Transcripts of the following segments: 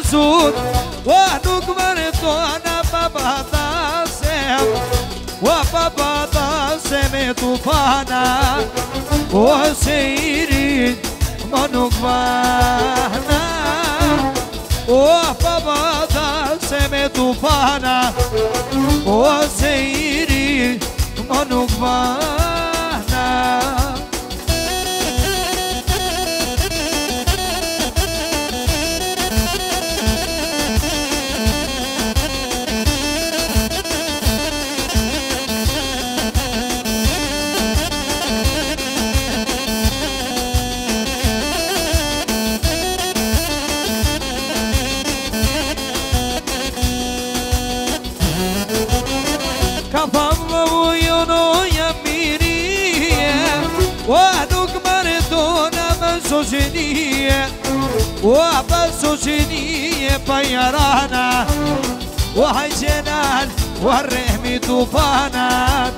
sud O nuk mërë tona babata sem O babata se me tufana O se irin më nuk vana O babata se me tufana O se irin më nuk vana وبسوشيني بيرانا وحيجنان والرحم طوفانات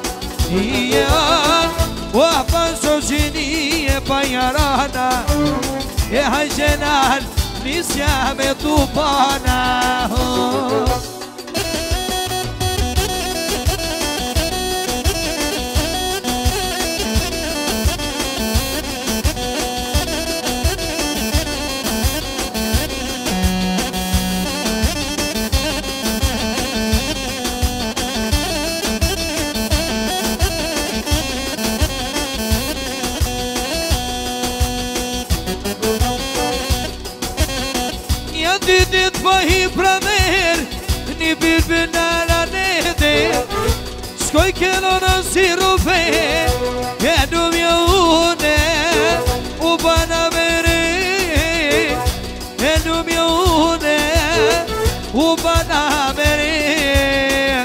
وبسوشيني بيرانا وحيجنان نسيام طوفانات Skoj kelo në sirupe E du mjone U bana mere E du mjone U bana mere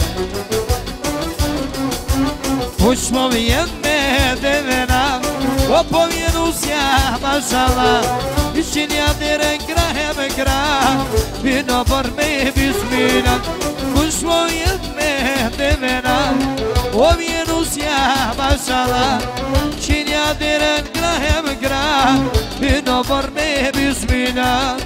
Ush më vjen me devena O po vjen usja mashallah Ishin ja dire ngra e me gra Vino për me bismillah Ush më vjen me devena O vjen usja mashallah Ishin ja dire ngra e me gra Vino për me bismillah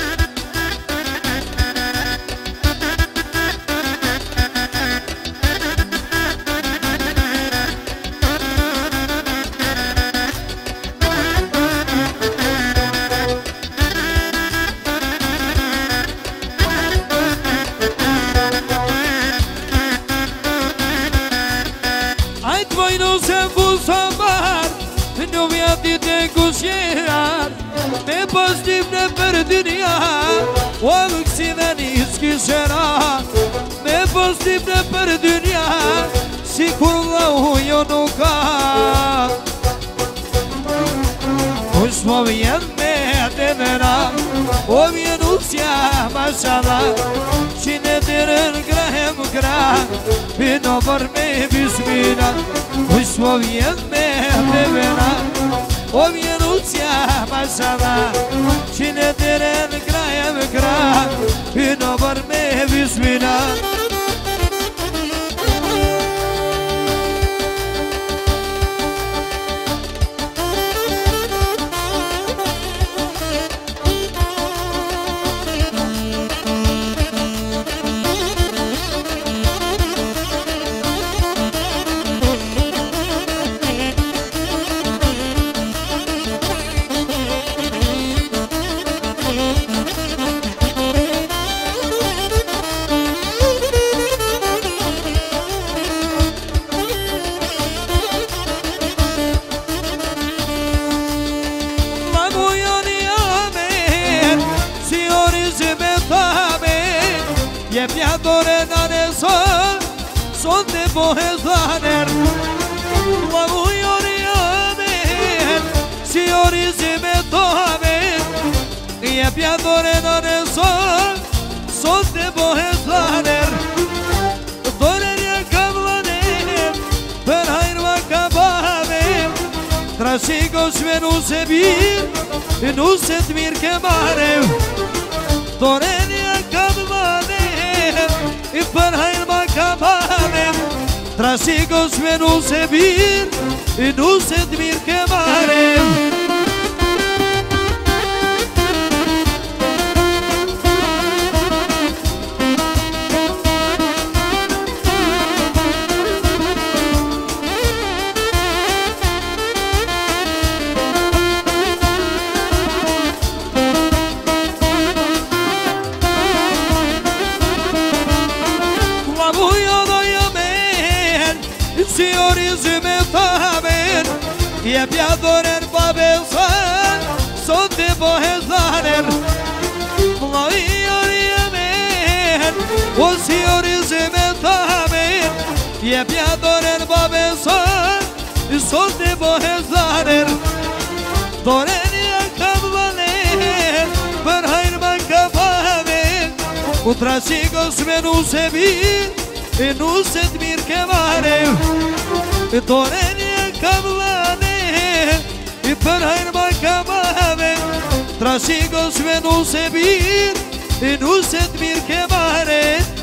Me pozitiv në për dynja O më kësime njëski shera Me pozitiv në për dynja Si kur Allahu jo nuk ka Ush më vjen me të mëra O vjen usja mashallah Që në dërën grahem gra Vino për me bismillah Ush më vjen me të mëra O vjen usja mashallah Që në dërën grahem gra Vino për me bismillah Sonde bohezaner Lagu yori amen Siori zime tohamen Je pjadore na neson Sonde bohezaner Dore nje kamlanem Per hajrva kabavem Trashiko shve nuse bir Nuse t'mir ke marem Dore nje kamlanem Per hajrva kabavem Trashiko shve nuse bir Nuse t'mir ke marem zyme tamen Je pja doren babelsan Sot të bohe zanen Mloj jori e men O si jori zyme tamen Je pja doren babelsan Sot të bohe zanen Doren ja kam valen Për hajnë ma ka pamen U trasikos me nuse bir E nuse të mirë ke mare Doren ja kam valen Për hajnë ma ka pamen Trasikos me nuse bir E nuse të mirë ke mare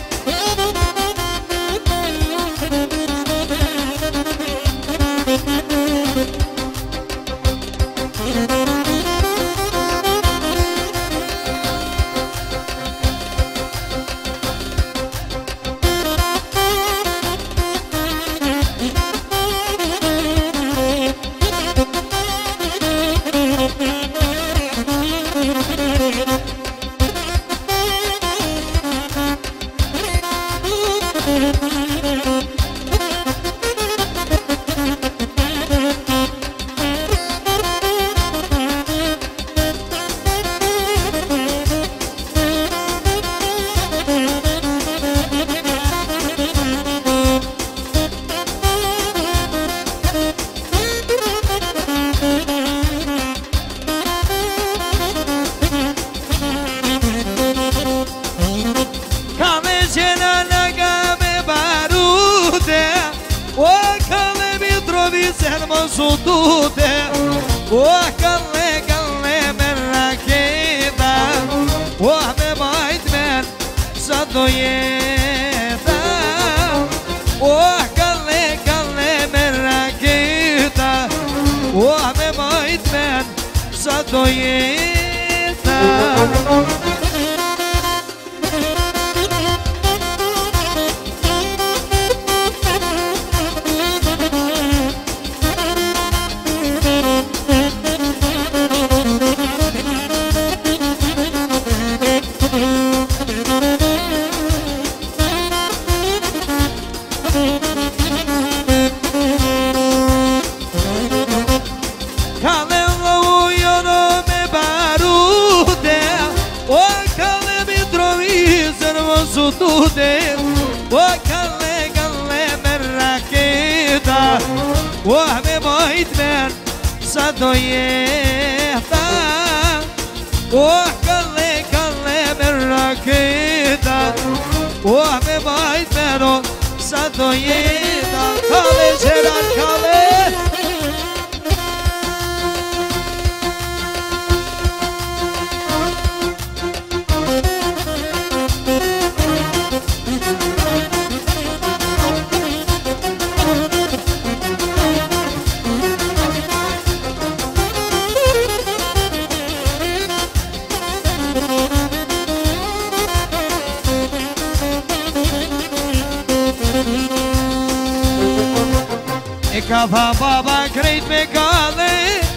Ka tha baba krejt me kalle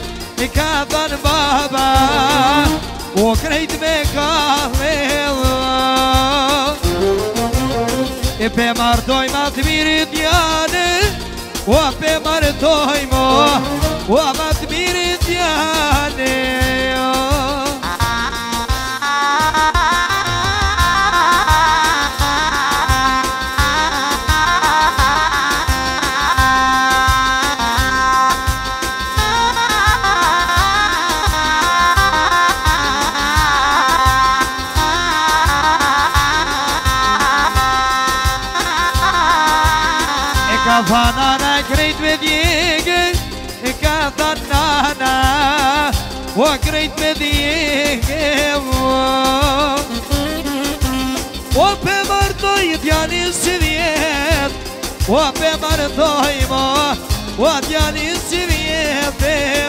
Ka than baba O krejt me kalle E pe martoj ma të mirit jane O pe martoj mo O ma të mirit jane Ka tha nana krejt me djegë Ka tha nana O krejt me djegë O pe martoj djalin si vjet O pe martoj mo O djalin si vjet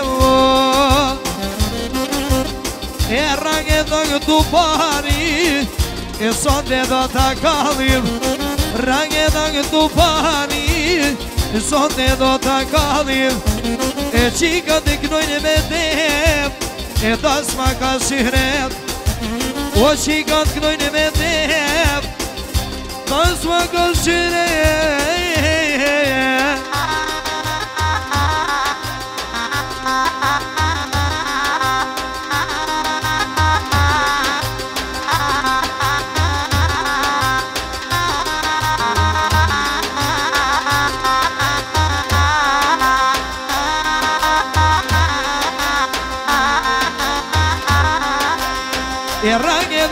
E range do këtu pari E sonde do ta kallim Range do këtu pari Sonde do ta kallim E qika të knojnë me dem E tas ma ka shihret O qika të knojnë me dem Tas ma ka shihret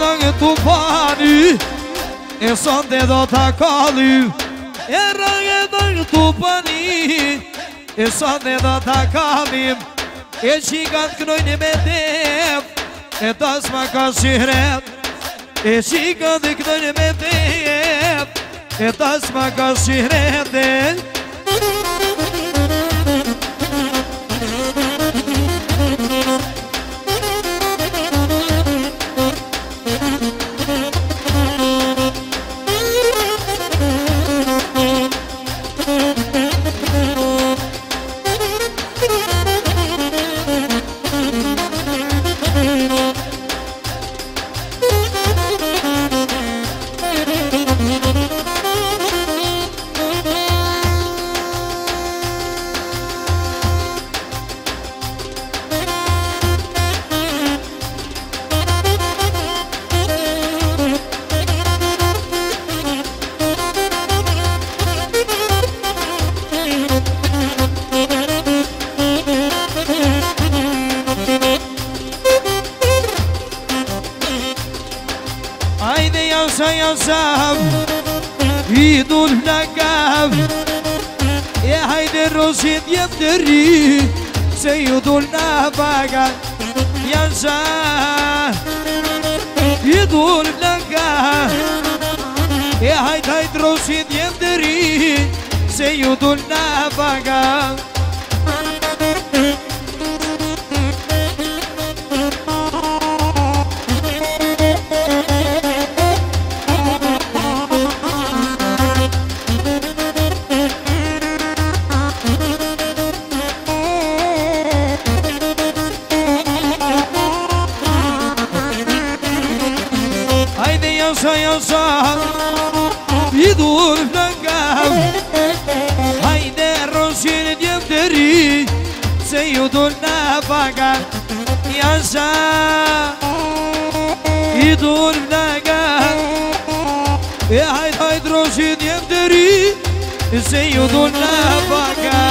dang tufani e sonde do takali e rang dang tufani e sonde do takali e gigant knoi ne medem e tas ma kashiret e gigant knoi ne medem e tas ma kashiret Idul Nagav E haide roșit iepteri Se idul Navaga Iașa Idul Nagav E haide roșit iepteri Se idul Navaga Idul Nagav Haide roșit iepteri Se idul Navaga Iașa Idul Nagav E haide roșit iepteri Se idul Navaga